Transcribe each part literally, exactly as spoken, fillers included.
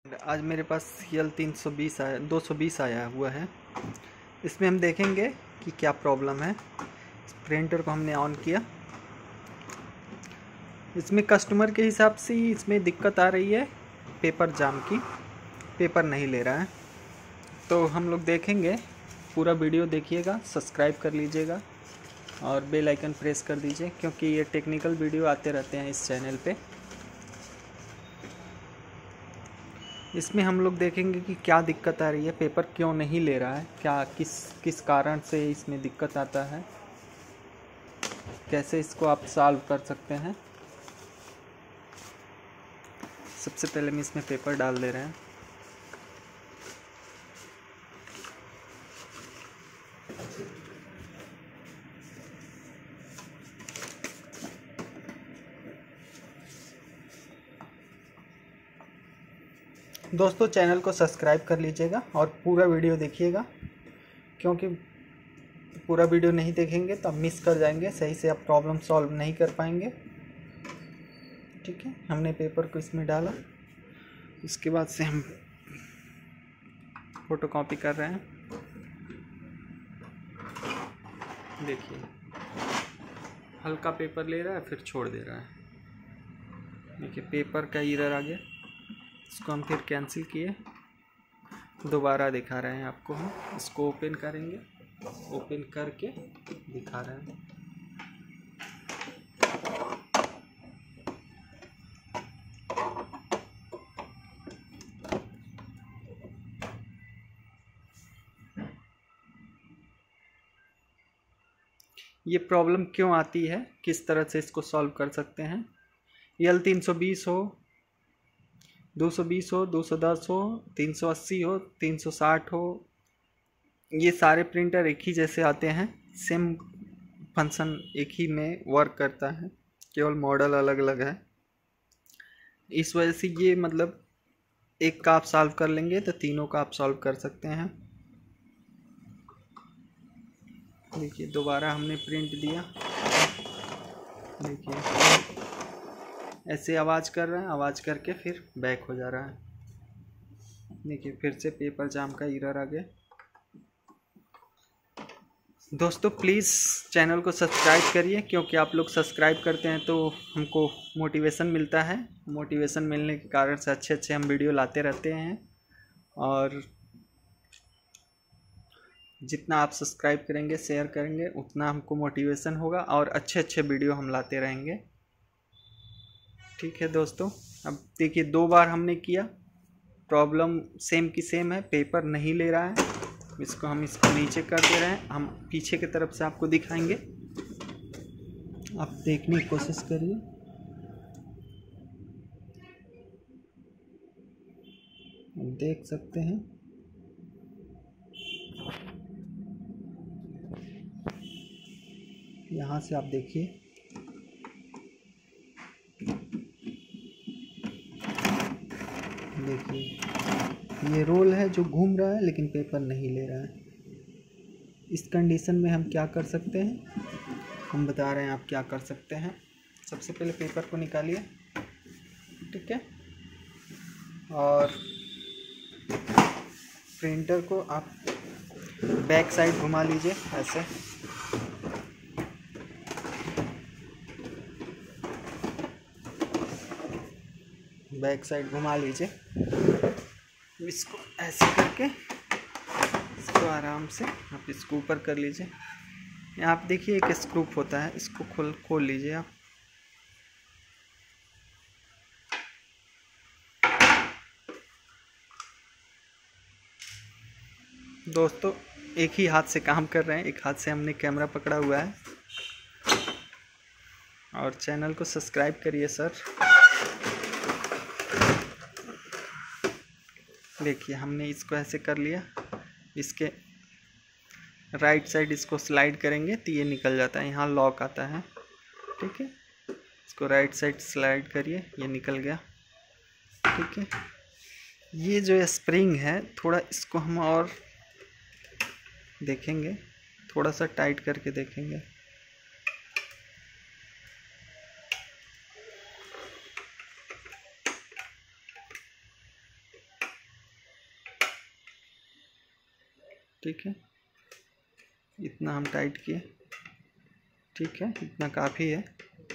आज मेरे पास C L तीन सौ बीस आया दो सौ बीस आया हुआ है। इसमें हम देखेंगे कि क्या प्रॉब्लम है। इस प्रिंटर को हमने ऑन किया, इसमें कस्टमर के हिसाब से ही इसमें दिक्कत आ रही है, पेपर जाम की, पेपर नहीं ले रहा है। तो हम लोग देखेंगे, पूरा वीडियो देखिएगा, सब्सक्राइब कर लीजिएगा और बेल आइकन प्रेस कर दीजिए, क्योंकि ये टेक्निकल वीडियो आते रहते हैं इस चैनल पे। इसमें हम लोग देखेंगे कि क्या दिक्कत आ रही है, पेपर क्यों नहीं ले रहा है, क्या किस किस कारण से इसमें दिक्कत आता है, कैसे इसको आप सॉल्व कर सकते हैं। सबसे पहले हम इसमें पेपर डाल दे रहे हैं। दोस्तों, चैनल को सब्सक्राइब कर लीजिएगा और पूरा वीडियो देखिएगा, क्योंकि पूरा वीडियो नहीं देखेंगे तो आप मिस कर जाएंगे, सही से आप प्रॉब्लम सॉल्व नहीं कर पाएंगे। ठीक है, हमने पेपर को इसमें डाला, उसके बाद से हम फोटो कॉपी कर रहे हैं। देखिए, हल्का पेपर ले रहा है, फिर छोड़ दे रहा है। देखिए, पेपर का एरर आ गया। इसको हम फिर कैंसिल किए, दोबारा दिखा रहे हैं आपको। हम इसको ओपन करेंगे, ओपन करके दिखा रहे हैं। ये प्रॉब्लम क्यों आती है, किस तरह से इसको सॉल्व कर सकते हैं। एल तीन सौ बीस हो, दो सौ बीस हो, दो सौ दस हो, तीन सौ अस्सी हो, तीन सौ साठ हो, ये सारे प्रिंटर एक ही जैसे आते हैं, सेम फंक्शन एक ही में वर्क करता है, केवल मॉडल अलग अलग है। इस वजह से ये मतलब एक का आप सॉल्व कर लेंगे तो तीनों का आप सॉल्व कर सकते हैं। देखिए, दोबारा हमने प्रिंट दिया। देखिए, ऐसे आवाज़ कर रहा है, आवाज़ करके फिर बैक हो जा रहा है। देखिए, फिर से पेपर जाम का एरर आ गया। दोस्तों, प्लीज़ चैनल को सब्सक्राइब करिए, क्योंकि आप लोग सब्सक्राइब करते हैं तो हमको मोटिवेशन मिलता है। मोटिवेशन मिलने के कारण से अच्छे अच्छे हम वीडियो लाते रहते हैं, और जितना आप सब्सक्राइब करेंगे, शेयर करेंगे, उतना हमको मोटिवेशन होगा और अच्छे अच्छे वीडियो हम लाते रहेंगे। ठीक है दोस्तों, अब देखिए, दो बार हमने किया, प्रॉब्लम सेम की सेम है, पेपर नहीं ले रहा है। इसको हम इसको नीचे कर दे रहे हैं, हम पीछे की तरफ से आपको दिखाएंगे, आप देखने की कोशिश करिए। देख सकते हैं, यहाँ से आप देखिए, देखिए ये रोल है जो घूम रहा है, लेकिन पेपर नहीं ले रहा है। इस कंडीशन में हम क्या कर सकते हैं, हम बता रहे हैं आप क्या कर सकते हैं। सबसे पहले पेपर को निकालिए, ठीक है, और प्रिंटर को आप बैक साइड घुमा लीजिए, ऐसे बैक साइड घुमा लीजिए। इसको ऐसे करके इसको आराम से आप इसको ऊपर कर लीजिए। यहाँ आप देखिए, एक स्क्रू होता है, इसको खोल खोल लीजिए आप। दोस्तों, एक ही हाथ से काम कर रहे हैं, एक हाथ से हमने कैमरा पकड़ा हुआ है। और चैनल को सब्सक्राइब करिए सर। देखिए, हमने इसको ऐसे कर लिया, इसके राइट साइड इसको स्लाइड करेंगे तो ये निकल जाता है, यहाँ लॉक आता है। ठीक है, इसको राइट साइड स्लाइड करिए, ये निकल गया। ठीक है, ये जो स्प्रिंग है, थोड़ा इसको हम और देखेंगे, थोड़ा सा टाइट करके देखेंगे। ठीक है, इतना हम टाइट किए, ठीक है, इतना काफ़ी है।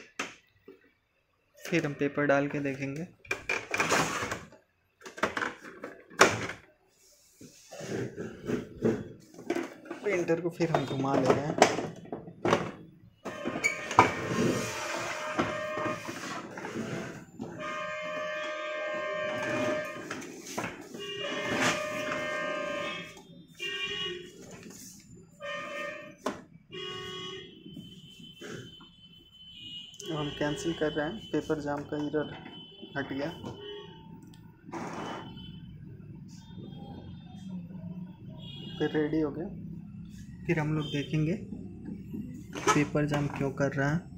फिर हम पेपर डाल के देखेंगे। प्रिंटर को फिर हम घुमा ले रहे हैं। हम कैंसिल कर रहे हैं, पेपर जाम का एरर हट गया। फिर रेडी हो गया। फिर हम लोग देखेंगे पेपर जाम क्यों कर रहा है।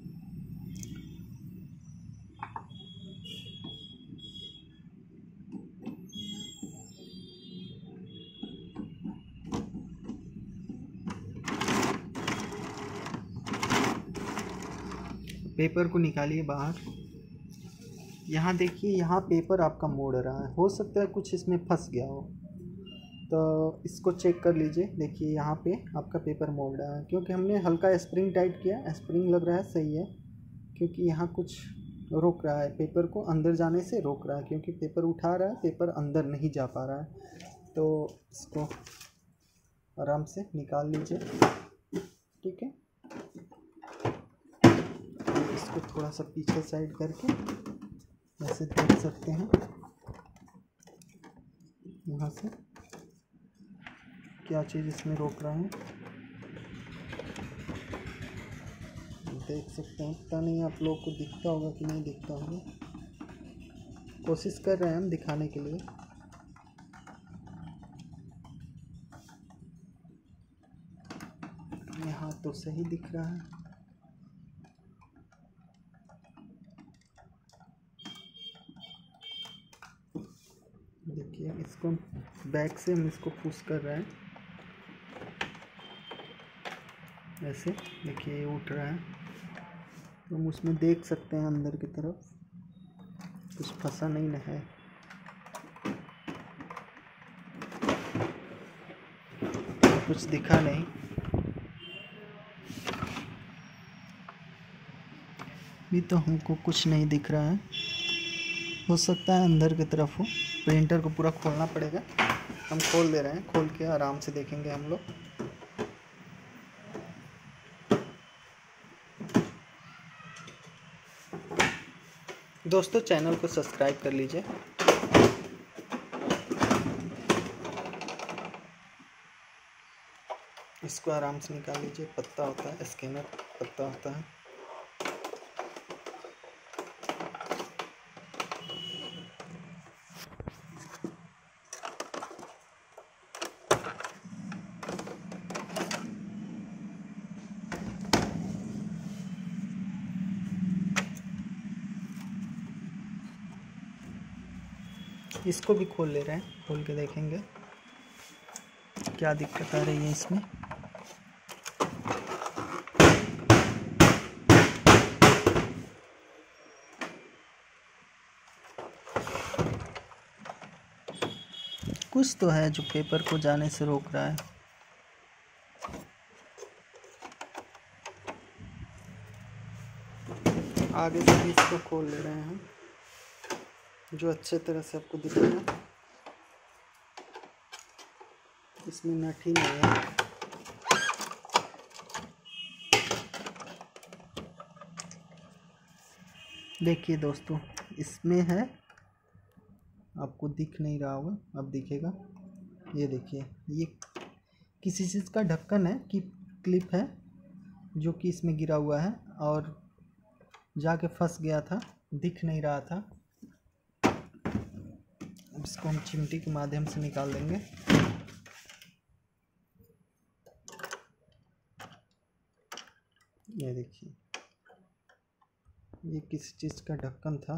पेपर को निकालिए बाहर। यहाँ देखिए, यहाँ पेपर आपका मोड़ रहा है, हो सकता है कुछ इसमें फंस गया हो, तो इसको चेक कर लीजिए। देखिए यहाँ पे आपका पेपर मोड़ रहा है, क्योंकि हमने हल्का स्प्रिंग टाइट किया, स्प्रिंग लग रहा है सही है, क्योंकि यहाँ कुछ रोक रहा है, पेपर को अंदर जाने से रोक रहा है, क्योंकि पेपर उठा रहा है, पेपर अंदर नहीं जा पा रहा है। तो इसको आराम से निकाल लीजिए, ठीक है। इसको थोड़ा सा पीछे साइड करके ऐसे देख सकते हैं, यहाँ से क्या चीज़ इसमें रोक रहा है, देख सकते हैं। पता नहीं आप लोग को दिखता होगा कि नहीं दिखता होगा, कोशिश कर रहे हैं हम दिखाने के लिए। यहाँ तो सही दिख रहा है, देखिए इसको बैक से हम इसको पुश कर रहे हैं, ऐसे देखिए ये उठ रहा है, तो हम उसमें देख सकते हैं अंदर की तरफ कुछ फंसा नहीं ना है। कुछ दिखा नहीं, भी तो हमको कुछ नहीं दिख रहा है, हो सकता है अंदर की तरफ हो। प्रिंटर को पूरा खोलना पड़ेगा, हम खोल दे रहे हैं, खोल के आराम से देखेंगे हम लोग। दोस्तों चैनल को सब्सक्राइब कर लीजिए। इसको आराम से निकाल लीजिए, पत्ता होता है, स्कैनर पत्ता होता है। इसको भी खोल ले रहे हैं, खोल के देखेंगे क्या दिक्कत आ रही है इसमें। कुछ तो है जो पेपर को जाने से रोक रहा है। आगे से भी इसको खोल ले रहे हैं, जो अच्छे तरह से आपको दिख रहा है, इसमें नट ही नहीं है। देखिए दोस्तों, इसमें है, आपको दिख नहीं रहा होगा, अब दिखेगा। ये देखिए, ये किसी चीज़ का ढक्कन है कि क्लिप है जो कि इसमें गिरा हुआ है और जाके फंस गया था, दिख नहीं रहा था। इसको हम चिमटी के माध्यम से निकाल देंगे। ये देखिए, ये किसी चीज़ का ढक्कन था,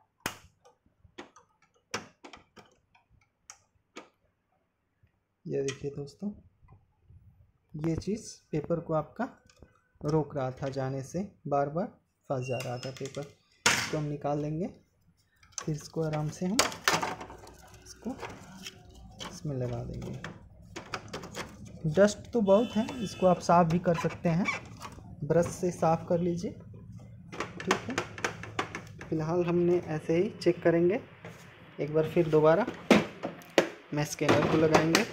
ये देखिए दोस्तों, ये चीज़ पेपर को आपका रोक रहा था जाने से, बार बार फंस जा रहा था पेपर। इसको हम निकाल लेंगे, फिर इसको आराम से हम इसको इसमें लगा देंगे। डस्ट तो बहुत है, इसको आप साफ़ भी कर सकते हैं, ब्रश से साफ़ कर लीजिए। ठीक है, फ़िलहाल हमने ऐसे ही चेक करेंगे। एक बार फिर दोबारा मैं स्कैनर को लगाएंगे।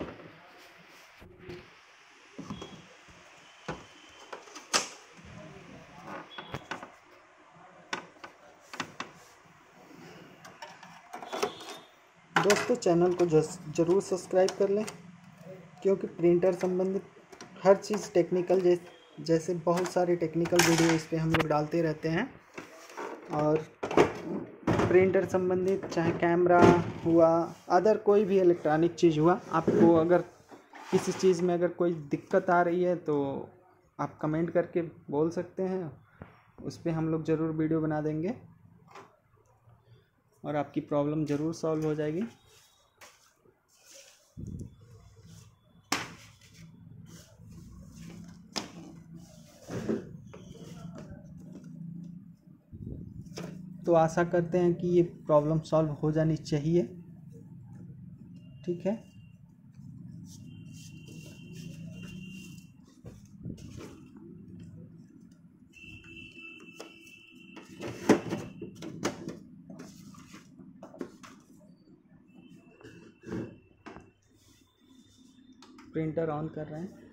दोस्तों चैनल को ज़रूर सब्सक्राइब कर लें, क्योंकि प्रिंटर संबंधित हर चीज़ टेक्निकल जैसे जैसे बहुत सारे टेक्निकल वीडियो इस पर हम लोग डालते रहते हैं। और प्रिंटर संबंधित चाहे कैमरा हुआ, अदर कोई भी इलेक्ट्रॉनिक चीज़ हुआ, आपको अगर किसी चीज़ में अगर कोई दिक्कत आ रही है तो आप कमेंट करके बोल सकते हैं, उस पर हम लोग ज़रूर वीडियो बना देंगे और आपकी प्रॉब्लम ज़रूर सॉल्व हो जाएगी। तो आशा करते हैं कि ये प्रॉब्लम सॉल्व हो जानी चाहिए। ठीक है, प्रिंटर ऑन कर रहे हैं।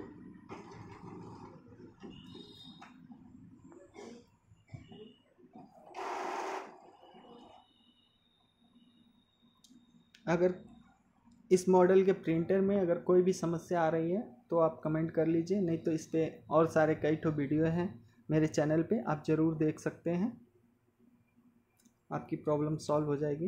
अगर इस मॉडल के प्रिंटर में अगर कोई भी समस्या आ रही है तो आप कमेंट कर लीजिए, नहीं तो इस पर और सारे कई ठो वीडियो हैं मेरे चैनल पे, आप ज़रूर देख सकते हैं, आपकी प्रॉब्लम सॉल्व हो जाएगी।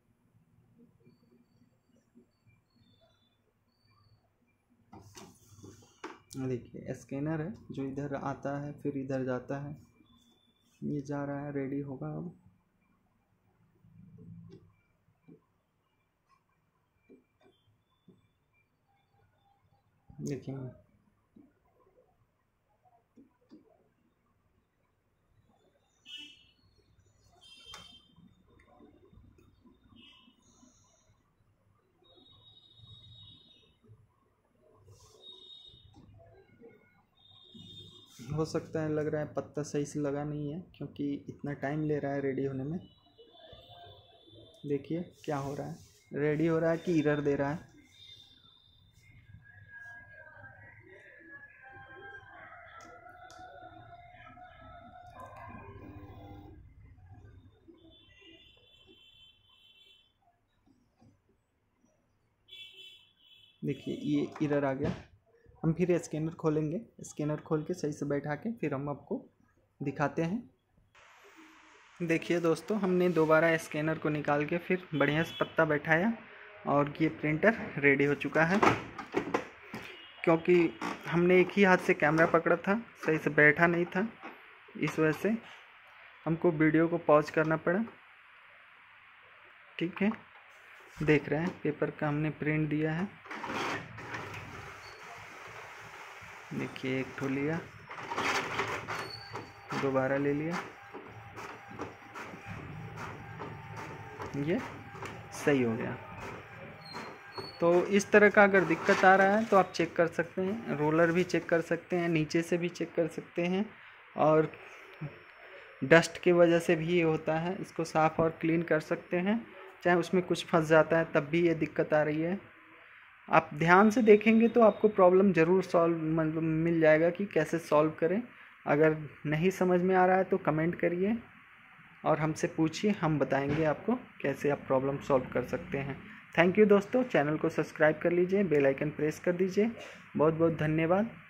देखिए स्कैनर है जो इधर आता है फिर इधर जाता है, ये जा रहा है, रेडी होगा अब। देखिए हो सकता है, लग रहा है पत्ता सही से लगा नहीं है क्योंकि इतना टाइम ले रहा है रेडी होने में। देखिए क्या हो रहा है, रेडी हो रहा है कि एरर दे रहा है। देखिए ये एरर आ गया। हम फिर स्कैनर खोलेंगे, स्कैनर खोल के सही से बैठा के फिर हम आपको दिखाते हैं। देखिए दोस्तों, हमने दोबारा स्कैनर को निकाल के फिर बढ़िया से पत्ता बैठाया और ये प्रिंटर रेडी हो चुका है। क्योंकि हमने एक ही हाथ से कैमरा पकड़ा था, सही से बैठा नहीं था, इस वजह से हमको वीडियो को पॉज करना पड़ा। ठीक है, देख रहे हैं पेपर का हमने प्रिंट दिया है। देखिए एक ठो लिया, दोबारा ले लिया, ये सही हो गया। तो इस तरह का अगर दिक्कत आ रहा है तो आप चेक कर सकते हैं, रोलर भी चेक कर सकते हैं, नीचे से भी चेक कर सकते हैं, और डस्ट की वजह से भी ये होता है, इसको साफ़ और क्लीन कर सकते हैं। चाहे उसमें कुछ फंस जाता है तब भी ये दिक्कत आ रही है, आप ध्यान से देखेंगे तो आपको प्रॉब्लम ज़रूर सॉल्व मतलब मिल जाएगा कि कैसे सॉल्व करें। अगर नहीं समझ में आ रहा है तो कमेंट करिए और हमसे पूछिए, हम बताएंगे आपको कैसे आप प्रॉब्लम सॉल्व कर सकते हैं। थैंक यू दोस्तों, चैनल को सब्सक्राइब कर लीजिए, बेल आइकन प्रेस कर दीजिए। बहुत बहुत धन्यवाद।